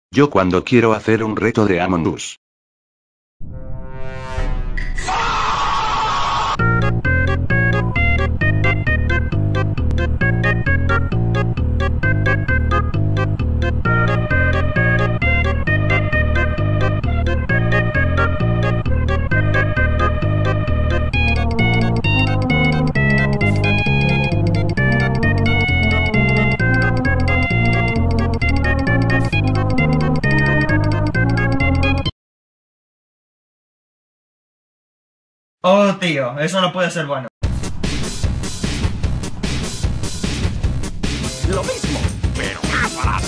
Yo cuando quiero hacer un reto de Among Us. Oh, tío, eso no puede ser bueno. Lo mismo, pero más barato.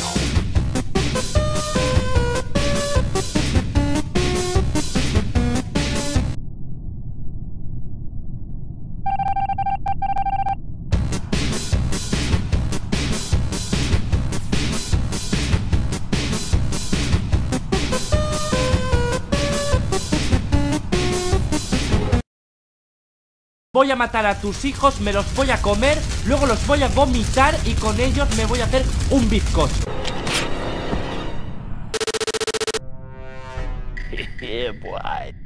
Voy a matar a tus hijos, me los voy a comer, luego los voy a vomitar y con ellos me voy a hacer un bizcocho. Yeah, boy.